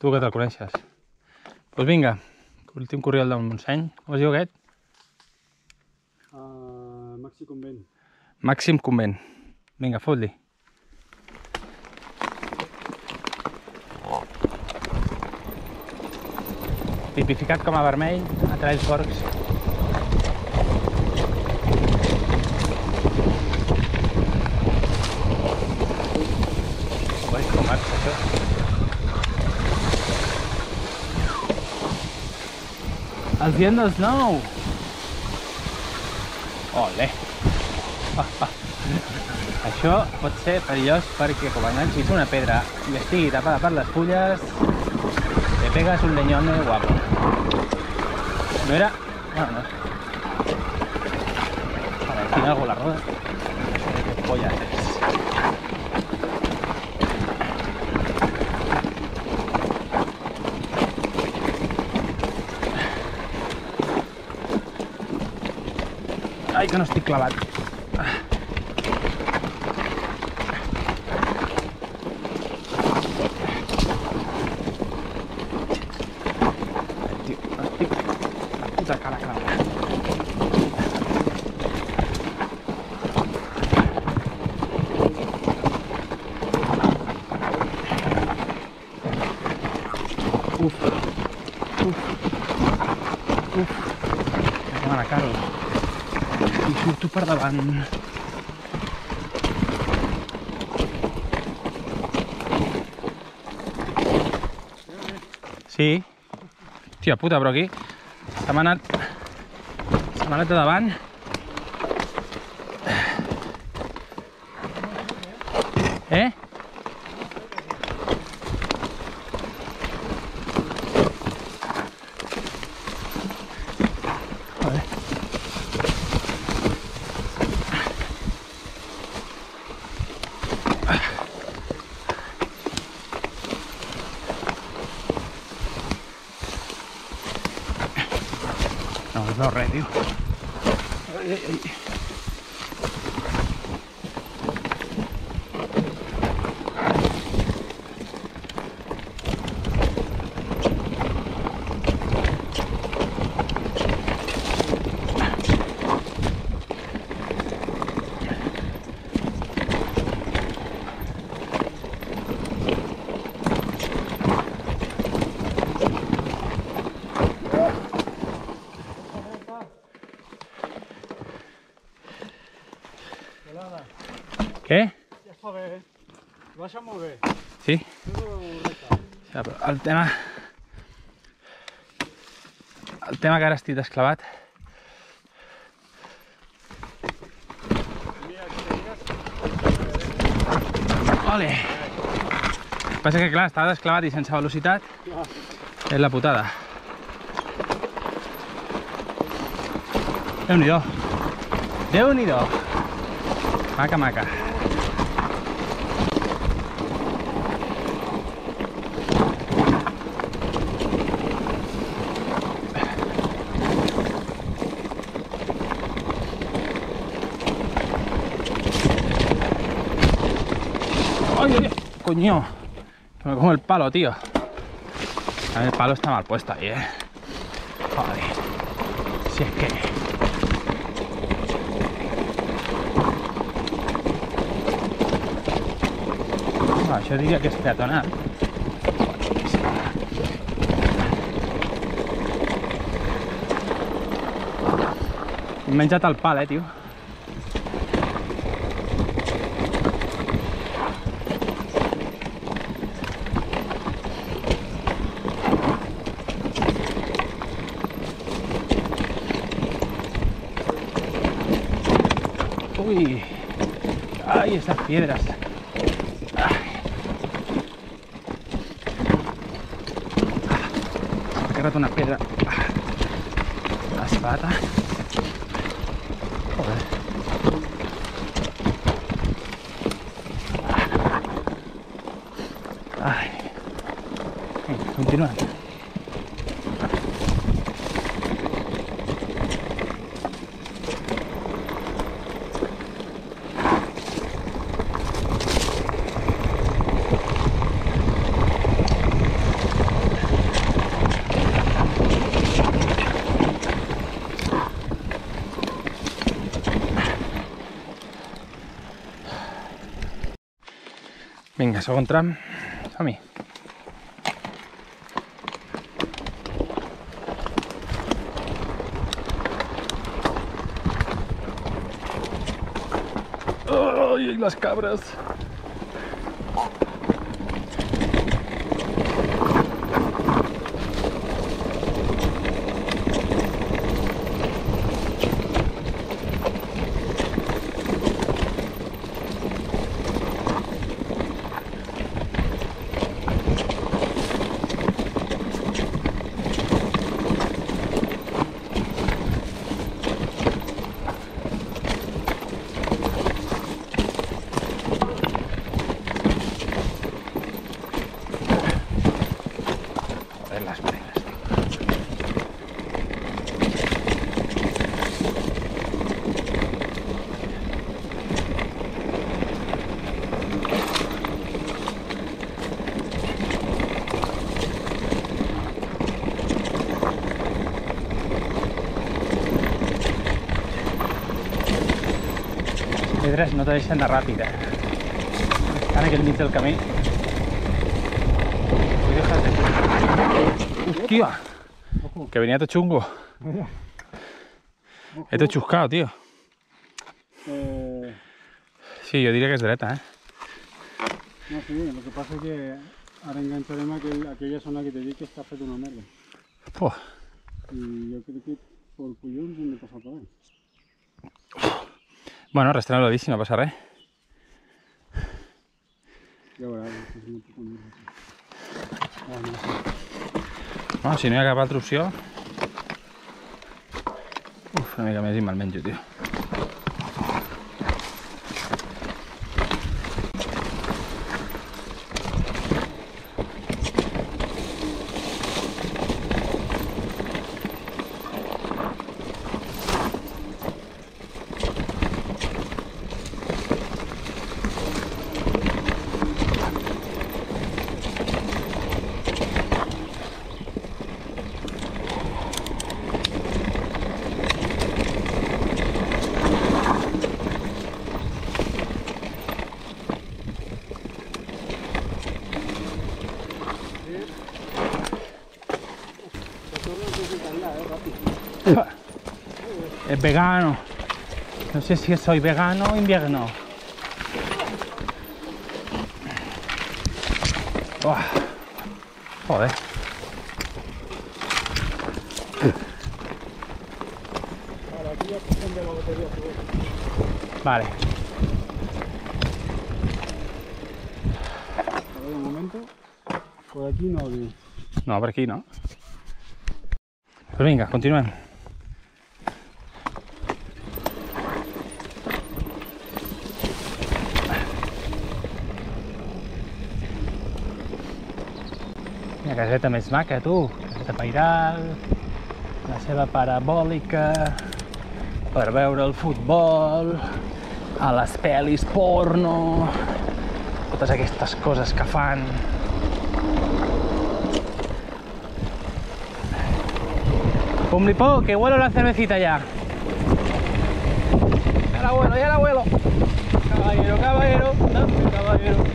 Tu que te'l coneixes. Doncs vinga, últim corriol del Montseny. Com es diu aquest? Màxim Convent. Màxim Convent. Vinga, fot-li. Tipificat com a vermell, atrai els porcs. Ui, com marxa això. Els diem dels 9! Olé! Això pot ser perillós perquè com enganxis una pedra i estigui tapada per les fulles, te pegas un leñón guapo. No era... Bueno, no sé. A ver, tiene algo la rueda. No sé qué pollas es. Ai, que no estic clavat. Tio, estic la puta cara clavada. Uf. Uf. Uf. Que demana caro. I surto per davant. Sí. Tia puta, però aquí se m'ha anat de davant. Eh? No, es veu res, tio. Ai, ai, ai. Què? Ja està bé, baixa molt bé. Sí? Tot recte. Ja, però el tema que ara estic desclavat. Mira, si te digas... Ole! Passa que clar, estava desclavat i sense velocitat. És la putada. Déu-n'hi-do. Déu-n'hi-do. Maca, maca. ¡Ay, ay, ay! ¡Coño! Que me como el palo, tío. A ver, el palo está mal puesto ahí, Joder. Si es que... No, això diria que és peatonal. M'he menjat el pal, tio. Uy. Ay, estas piedras. Me he agarrado una piedra. La espata. Joder. Ay. Venga, continuando. Vinga, segon tram. Som-hi. ¡Ay, las cabras! Las penas, tío. Les pedres no te deixen anar ràpid, Estan aquí al mig del camí. Hostia, que venía todo chungo. Esto es chuscado, tío. Sí, yo diría que es dreta, No, sí, lo que pasa es que ahora engancharemos aquella zona que te di que está feta una merda. Puf. Y yo creo que por collons hem de passar per ahí. Bueno, arrastrant-lo bici, no passa res. Ja veuràs, és una puta merda. No. No, si no hi ha cap altra opció... Uf, una mica més i me'l menjo, tio. Es vegano. No sé si soy vegano o invierno. Oh. Joder. Vale, aquí ya cogen de la batería. Vale. A ver, un momento. Por aquí no olvido. No, per aquí no. Pues vinga, continuem. Una caseta més maca, tu. Caseta pairal, la seva parabòlica, per veure el futbol, a les pel·lis porno, totes aquestes coses que fan. Pumlipo, que huelo la cervecita ya. Ya la huelo, ya la huelo. Caballero, caballero, dame caballero.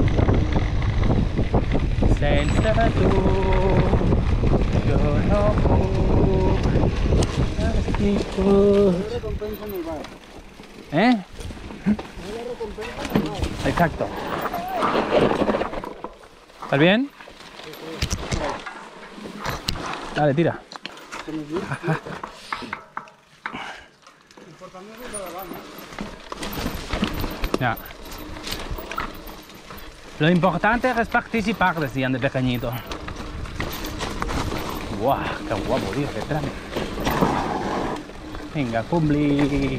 Sense tu, jo no puc. La recompensa en el bar. ¿Eh? La recompensa en el bar. Exacto. ¿Estás bien? Dale, tira. Ya. Lo importante es participar, decían de pequeñito. ¡Guau! ¡Qué guapo, tío! ¡Qué tramo! Venga, Pumbli.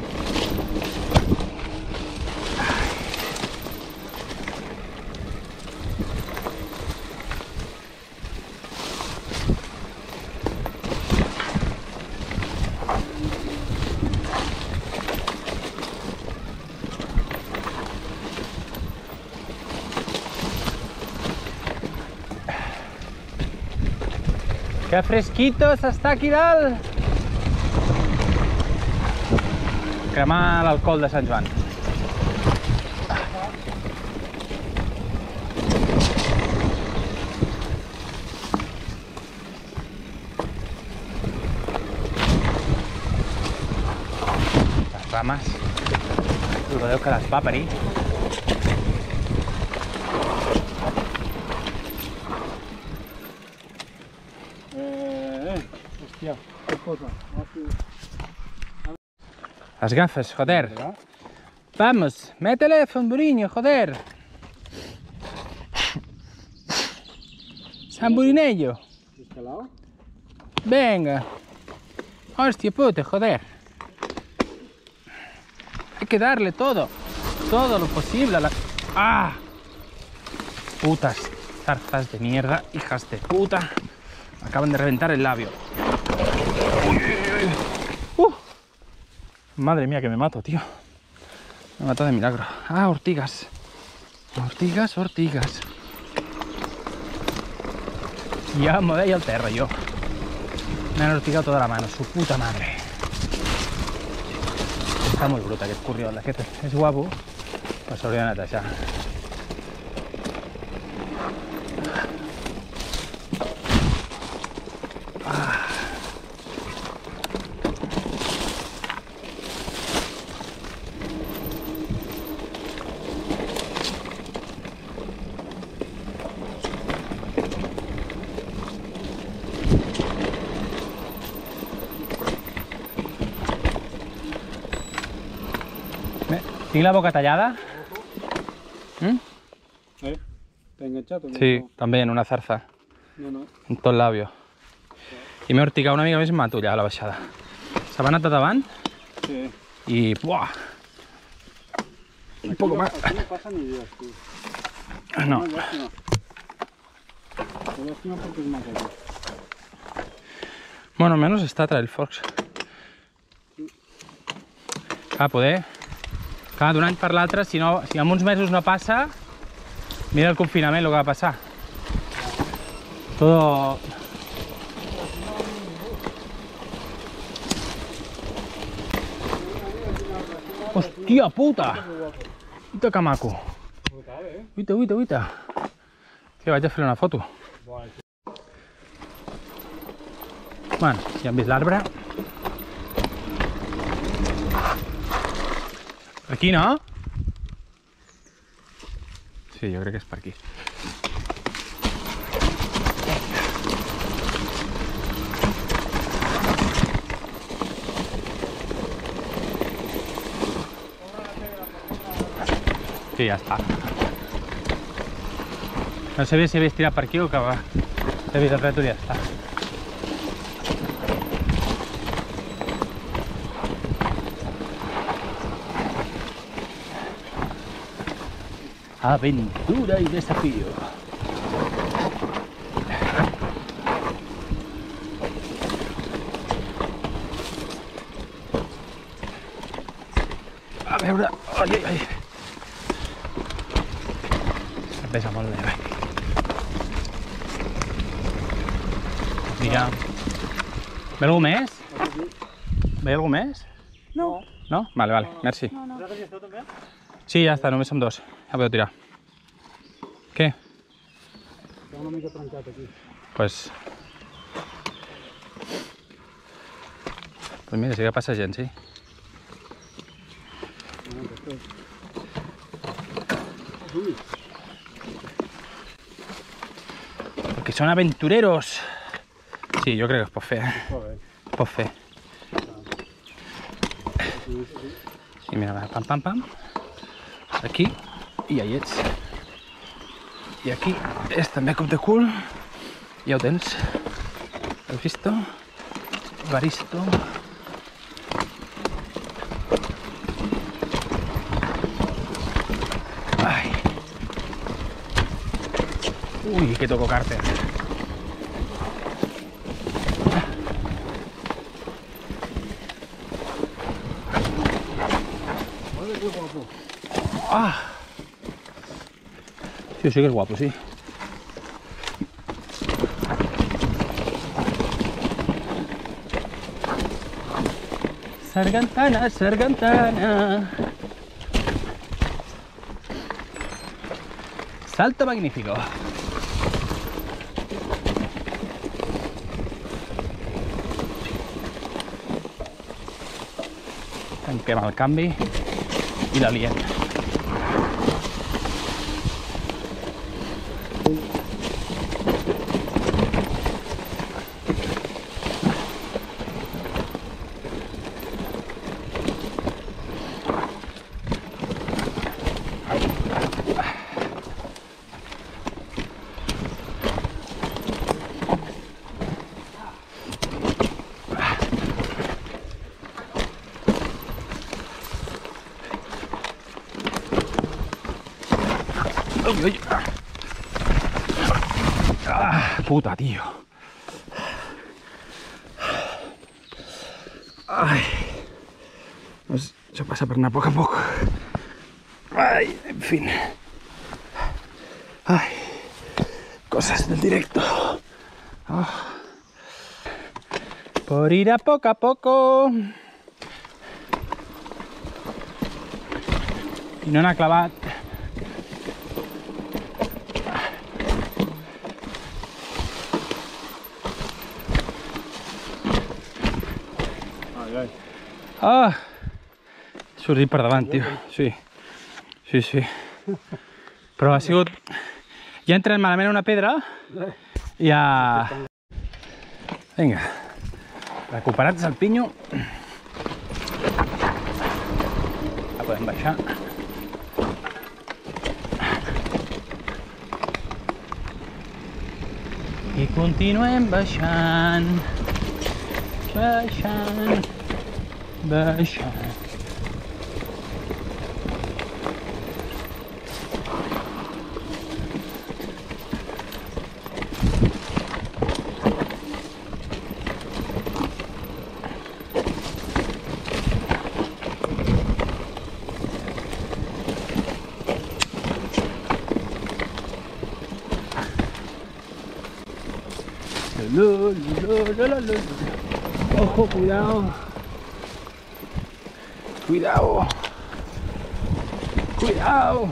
¡Qué fresquito s'està aquí dalt! Cremar l'alcohol de Sant Joan. ramas. Rodeo que les va parir. Hostia, qué cosa. Las gafas, joder. Vamos, métele, Famburiño, joder. Samburinello. ¿Este lado? Venga. Hostia puta, joder. Hay que darle todo. Todo lo posible a la... ¡Ah! Putas zarzas de mierda, hijas de puta. Me acaban de reventar el labio. Uy, uy, uy. Madre mía, que me mato, tío. Me mato de milagro. Ah, ortigas. Ortigas, ortigas. Ya me veía el terra, yo. Me han ortigado toda la mano, su puta madre. Està molt brut aquest corriol, aquest és guapo, però s'hauria de netejar. ¿Tinc la boca tallada? ¿Te ha enganchado? Sí, també en una zarza, No. en tot el labio. I m'he ortigat una mica més i m'ha atullat a la baixada. Se m'ha anat de davant Sí. i... Buah! Un poco más. Aquí no pasa ni Dios, tío. No. Es lástima. Es lástima porque es más alto. Bueno, menos està Trail Forks. Clar, poder... Clar, d'un any per l'altre, si en uns mesos no passa, mira el confinament, el que va passar. Todo... Hòstia puta! Uita que maco. Uita. Que vaig a fer una foto. Bueno, ja hem vist l'arbre. Aquí, no? Sí, jo crec que és per aquí. Sí, ja està. No sabia si havies tirat per aquí o que he vist el reto i ja està. Aventura y desafío. A veure... Ai. Em pesa molt bé. Mira. Ve algú més? Ve algú més? No. No? Vale, merci. ¿Has visto también? Sí, ja està, només som dos. Ja podeu tirar. Què? Está una mica trencat aquí. Pues mira, sí que passa gent, sí. Porque son aventureros. Sí, jo crec que es pot fer, Joder. Es pot fer. I mira, pam. Aquí, i ja hi ets. I aquí és també cop de cul. Ja ho tens. Has visto? Baristo. Ai. Ui, que toco Carter. Joder, qué guapo. Ah. Tío, sí que es guapo, sí. Sargantana. Salto magnífico. Tanquem el canvi i l'aliem. Uy, uy. Ah, puta, tío. Ay. Pues se pasa per anar a poc a poc. Ay, en fin. Ay. Cosas del directo. Oh. Por ir a poco. I no n'ha clavat. Ah, he sortit per davant, tio. Sí. Però ha sigut... Ja he entrat malament una pedra i ja... Vinga. Recuperats el pinyo. La podem baixar. I continuem baixant. Baixant. Ojo, cuidado. Cuidado.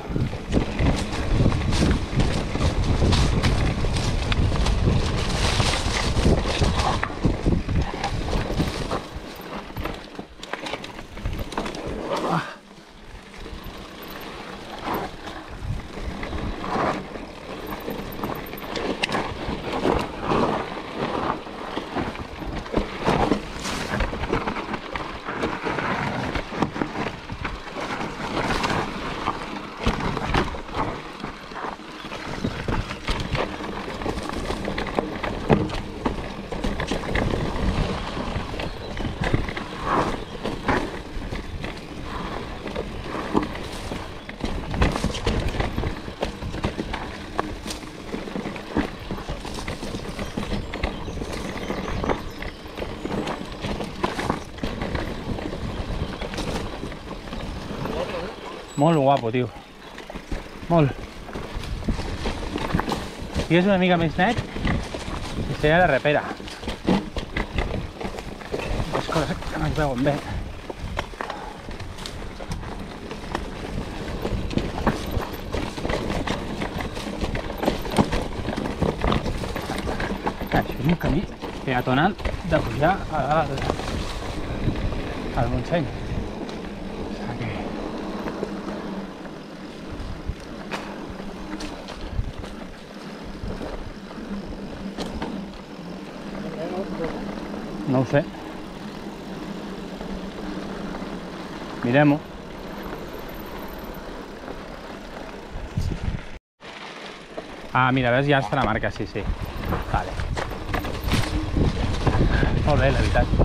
Molt guapo, tio. Molt. Si és una mica més net, seria la repera. Les coses que no es veuen bé. Això és un camí peatonal de pujar al Montseny. No ho sé. Mirem-ho. Ah, mira, veus, ja està la marca, sí. Vale. Molt bé, la veritat.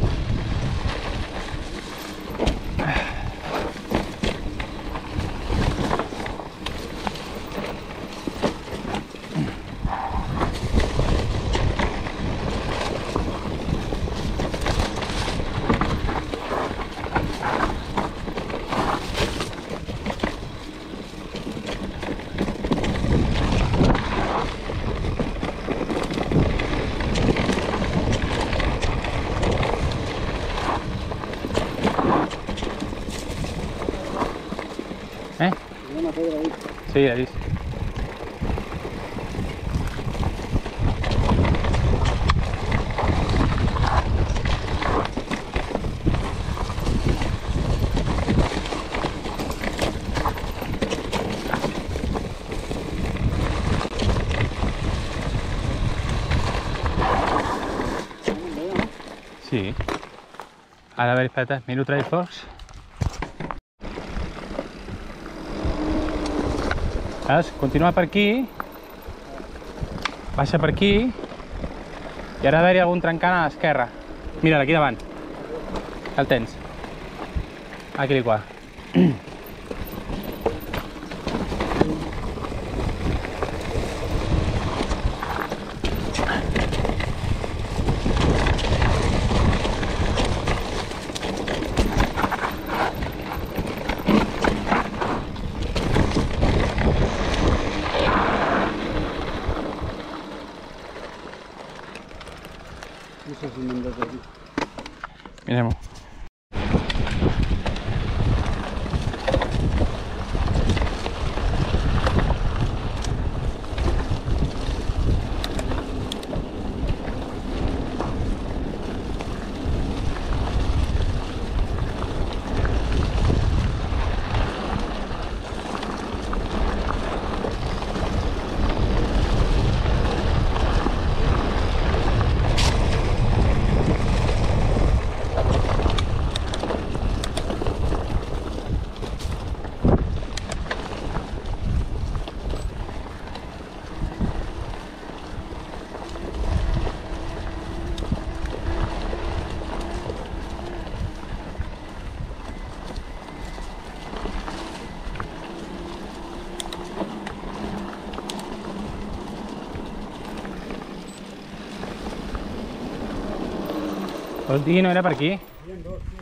Sí, l'he vist. Sí. Ara, a veure, espera, miro Trailforks. Veus? Continua per aquí, baixa per aquí, i ara ha d'haver-hi algun trencant a l'esquerra. Mira, aquí davant. El tens. Aquí qua. No sé si m'hem de dir. Mirem-ho. Vols dir, no era per aquí? Hi ha dos, tio.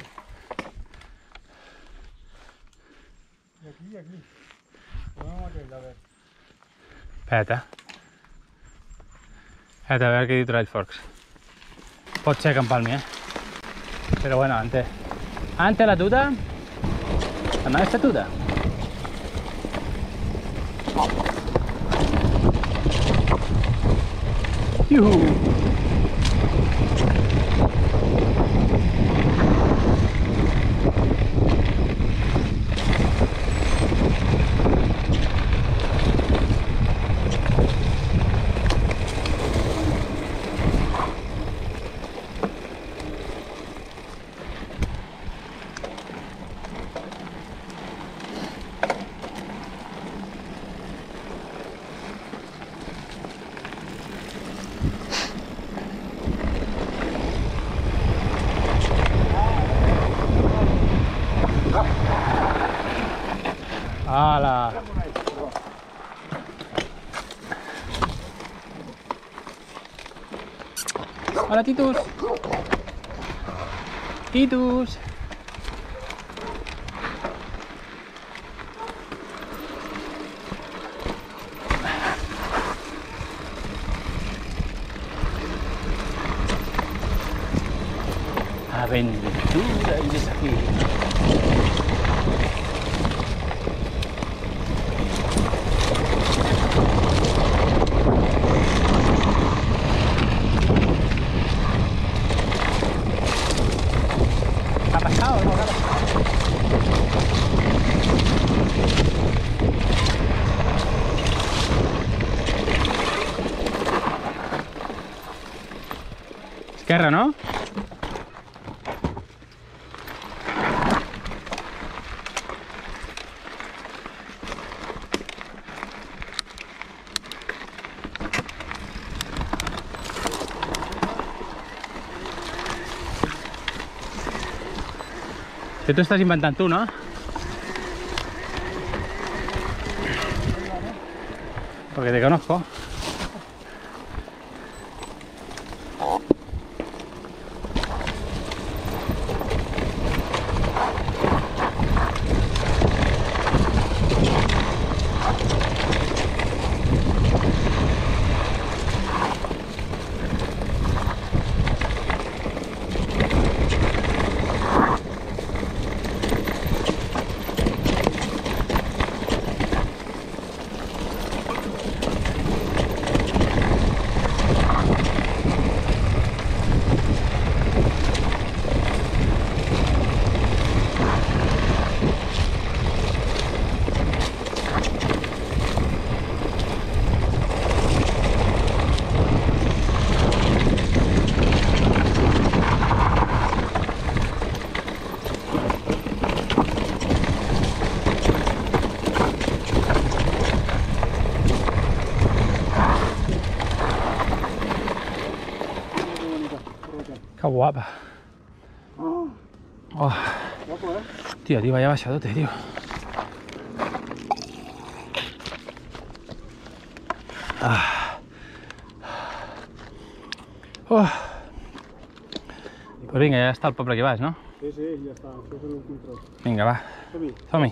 I aquí i aquí. Provem aquell, a veure. Espera't, Espera't, a veure què diu Trailforks. Pot ser que empalmi, Però bueno, ante la tuta, la mà està tuta. Iuhu! Ala! Hola, Titus! Titus! Aventura y desafío. ¿Ha pasado? ¿No? Esquerra, ¿no? Que tú estás inventando tú, ¿no? Porque te conozco. Qué guapa. Oh, Oh, guapo, ¿eh? tío, vaya baixadote, tío. Oh. Pues vinga, ja està el poble que vas, no? Sí, sí, ya está. Eso es el control. Vinga, va. Som-hi. Som-hi.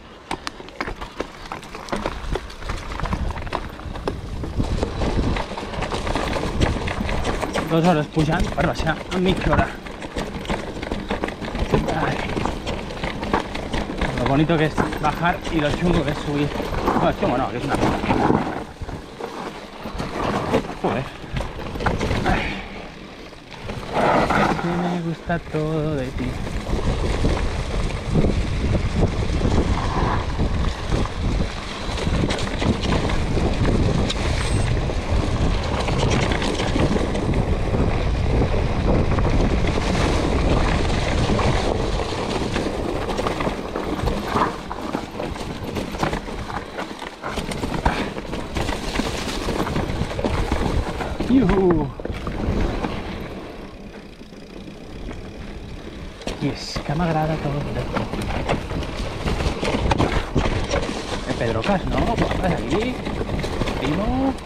Dos hores pujant per baixar en mitja hora. Ay. Lo bonito que es bajar y lo chungo que es subir. No, es chungo no, que es una cosa. Joder. Ay. Que me gusta todo de ti. Yuhu. I és que m'agrada tot de tot. Pedrocas, ¿no? Guapas aquí. Primo.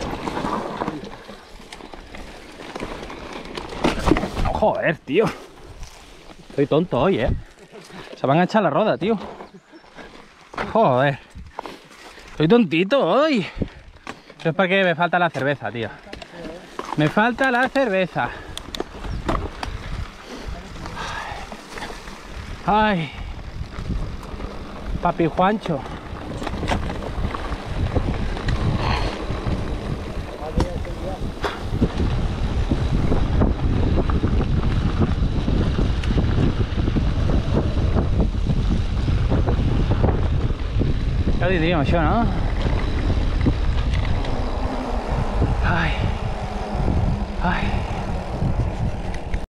No, joder, tío. Estoy tonto hoy, ¿eh? Se va a enganchar la roda, tío. Joder. Estoy tontito hoy. Eso es porque me falta la cerveza, tío. Me falta la cerveza. Ay. Papi Juancho. Ja ho diríem, això, no? Ai. Ai.